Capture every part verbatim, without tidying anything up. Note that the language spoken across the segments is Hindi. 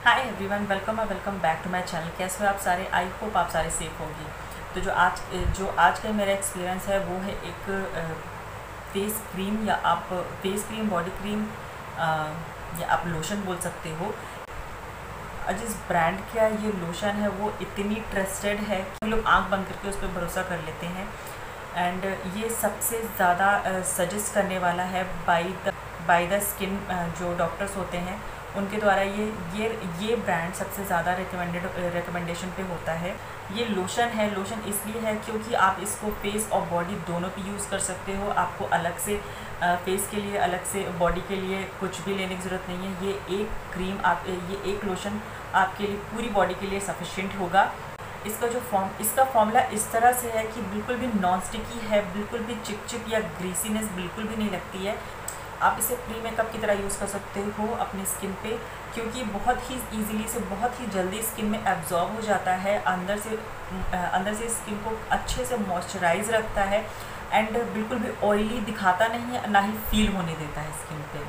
हाय एवरीवन, वेलकम और welcome back to my channel. कैसे हो आप सारे? आई होप आप सारे सेफ होंगे। तो जो आज जो आज का मेरा एक्सपीरियंस है वो है एक फेस क्रीम, या आप फेस क्रीम, बॉडी क्रीम, या आप लोशन बोल सकते हो। और जिस ब्रांड का ये लोशन है वो इतनी ट्रस्टेड है कि लोग आंख बंद करके उस पर भरोसा कर लेते हैं। एंड ये सबसे ज़्यादा सजेस्ट करने वाला है by the by the skin, जो डॉक्टर्स होते हैं उनके द्वारा ये ये ये ब्रांड सबसे ज़्यादा रिकमेंडेड रिकमेंडेशन पे होता है। ये लोशन है, लोशन इसलिए है क्योंकि आप इसको फेस और बॉडी दोनों पे यूज़ कर सकते हो। आपको अलग से फेस के लिए, अलग से बॉडी के लिए कुछ भी लेने की ज़रूरत नहीं है। ये एक क्रीम, आप ये एक लोशन आपके लिए पूरी बॉडी के लिए सफिशिएंट होगा। इसका जो फॉर्म इसका फॉर्मूला इस तरह से है कि बिल्कुल भी नॉन स्टिकी है, बिल्कुल भी चिप चिप या ग्रीसीनेस बिल्कुल भी नहीं लगती है। आप इसे प्री मेकअप की तरह यूज़ कर सकते हो अपनी स्किन पे, क्योंकि बहुत ही इजीली से बहुत ही जल्दी स्किन में एब्जॉर्ब हो जाता है। अंदर से अंदर से स्किन को अच्छे से मॉइस्चराइज रखता है एंड बिल्कुल भी ऑयली दिखाता नहीं है, ना ही फील होने देता है स्किन पे।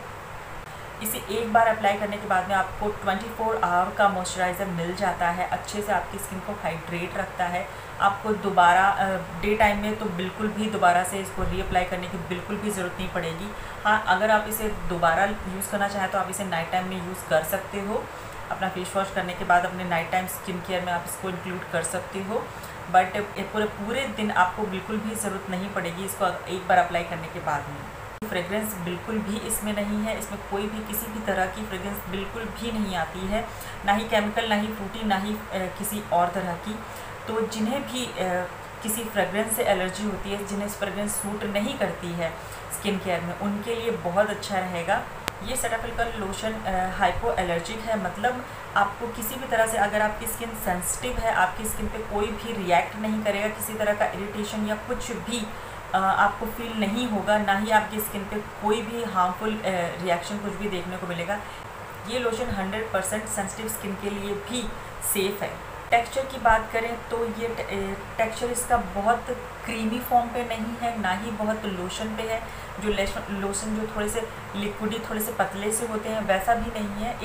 इसे एक बार अप्लाई करने के बाद में आपको चौबीस आवर का मॉइस्चराइज़र मिल जाता है। अच्छे से आपकी स्किन को हाइड्रेट रखता है। आपको दोबारा डे टाइम में तो बिल्कुल भी दोबारा से इसको रीअप्लाई करने की बिल्कुल भी ज़रूरत नहीं पड़ेगी। हाँ, अगर आप इसे दोबारा यूज़ करना चाहें तो आप इसे नाइट टाइम में यूज़ कर सकते हो। अपना फेस वॉश करने के बाद अपने नाइट टाइम स्किन केयर में आप इसको इंक्लूड कर सकते हो। बट पूरे पूरे दिन आपको बिल्कुल भी ज़रूरत नहीं पड़ेगी इसको एक बार अप्लाई करने के बाद में। फ्रेग्रेंस बिल्कुल भी इसमें नहीं है, इसमें कोई भी किसी भी तरह की फ्रेग्रेंस बिल्कुल भी नहीं आती है, ना ही केमिकल, ना ही फ्रूटी, ना ही किसी और तरह की। तो जिन्हें भी ए, किसी फ्रेग्रेंस से एलर्जी होती है, जिन्हें फ्रेग्रेंस सूट नहीं करती है स्किन केयर में, उनके लिए बहुत अच्छा रहेगा। ये सेटाफिल का लोशन हाइपो एलर्जिक है, मतलब आपको किसी भी तरह से, अगर आपकी स्किन सेंसिटिव है, आपकी स्किन पे कोई भी रिएक्ट नहीं करेगा, किसी तरह का इरिटेशन या कुछ भी आपको फील नहीं होगा, ना ही आपकी स्किन पे कोई भी हार्मफुल रिएक्शन कुछ भी देखने को मिलेगा। ये lotion hundred percent sensitive skin के लिए भी सेफ़ है। टेक्सचर की बात करें तो ये टेक्सचर इसका बहुत क्रीमी फॉर्म पे नहीं है, ना ही बहुत लोशन पे है। जो लोशन जो थोड़े से लिक्विडी, थोड़े से पतले से होते हैं, वैसा भी नहीं है।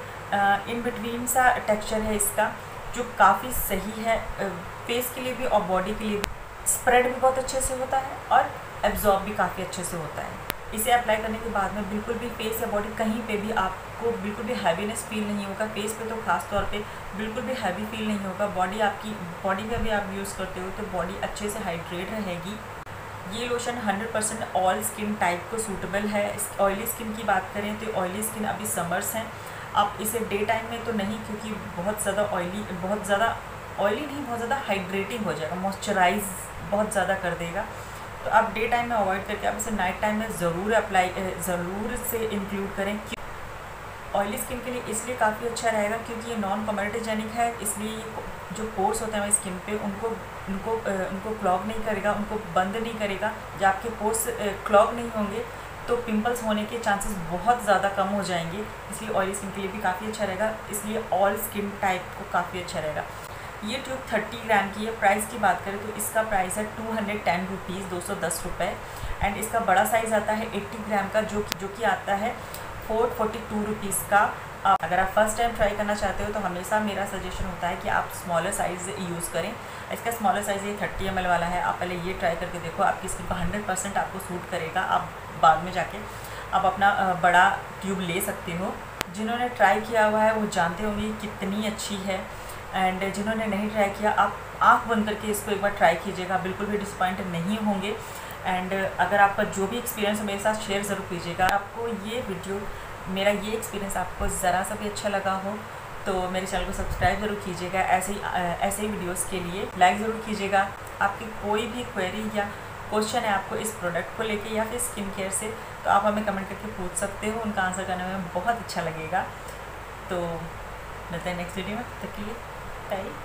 एक इन बिटवीन सा टेक्सचर है इसका, जो काफ़ी सही है फेस के लिए भी और बॉडी के लिए भी। स्प्रेड भी बहुत अच्छे से होता है और एब्जॉर्ब भी काफ़ी अच्छे से होता है। इसे अप्लाई करने के बाद में बिल्कुल भी फेस या बॉडी कहीं पे भी आपको बिल्कुल भी हैवीनेस फील नहीं होगा। फेस पे तो खास तौर पे बिल्कुल भी हैवी फील नहीं होगा। बॉडी आपकी बॉडी पे भी आप यूज़ करते हो तो बॉडी अच्छे से हाइड्रेट रहेगी। ये lotion hundred percent all skin type को सूटेबल है। ऑयली स्किन की बात करें तो ऑयली स्किन अभी समर्स हैं, आप इसे डे टाइम में तो नहीं, क्योंकि बहुत ज़्यादा ऑयली बहुत ज़्यादा ऑयली नहीं बहुत ज़्यादा हाइड्रेटिंग हो जाएगा, मॉइस्चराइज बहुत ज़्यादा कर देगा। तो आप डे टाइम में अवॉइड करके आप इसे नाइट टाइम में ज़रूर अप्लाई ज़रूर से इंक्लूड करें। ऑयली स्किन के लिए इसलिए काफ़ी अच्छा रहेगा क्योंकि ये नॉन कमर्डिजेनिक है, इसलिए जो पोर्स होते हैं स्किन पे उनको उनको उनको क्लॉग नहीं करेगा, उनको बंद नहीं करेगा। जब आपके पोर्स क्लॉग नहीं होंगे तो पिंपल्स होने के चांसेस बहुत ज़्यादा कम हो जाएंगे। इसलिए ऑयली स्किन के लिए भी काफ़ी अच्छा रहेगा, इसलिए ऑल स्किन टाइप को काफ़ी अच्छा रहेगा। ये ट्यूब थर्टी ग्राम की है। प्राइस की बात करें तो इसका प्राइस है टू हंड्रेड टेन रुपीज़, दो सौ दस रुपये। एंड इसका बड़ा साइज़ आता है एट्टी ग्राम का, जो जो कि आता है फोर फोर्टी टू रुपीज़ का। अगर आप फर्स्ट टाइम ट्राई करना चाहते हो तो हमेशा मेरा सजेशन होता है कि आप स्मॉलर साइज़ यूज़ करें। इसका स्मॉलर साइज़ ये थर्टी एम एल वाला है। आप पहले ये ट्राई करके देखो, आपकी स्किन को हंड्रेड परसेंट आपको सूट करेगा। आप बाद में जाके आप अपना बड़ा ट्यूब ले सकते हो। जिन्होंने ट्राई किया हुआ है वो जानते होंगे कितनी अच्छी है, एंड जिन्होंने नहीं ट्राई किया आप आँख बंद करके इसको एक बार ट्राई कीजिएगा, बिल्कुल भी डिसपॉइंट नहीं होंगे। एंड अगर आपका जो भी एक्सपीरियंस मेरे साथ शेयर ज़रूर कीजिएगा। आपको ये वीडियो, मेरा ये एक्सपीरियंस आपको ज़रा सा भी अच्छा लगा हो तो मेरे चैनल को सब्सक्राइब ज़रूर कीजिएगा। ऐसे ही ऐसे ही वीडियोज़ के लिए लाइक ज़रूर कीजिएगा। आपकी कोई भी क्वेरी या क्वेश्चन है आपको इस प्रोडक्ट को लेके या फिर स्किन केयर से, तो आप हमें कमेंट करके पूछ सकते हो, उनका आंसर करने में बहुत अच्छा लगेगा। तो मिलते हैं नेक्स्ट वीडियो में, तब तक के लिए बाय।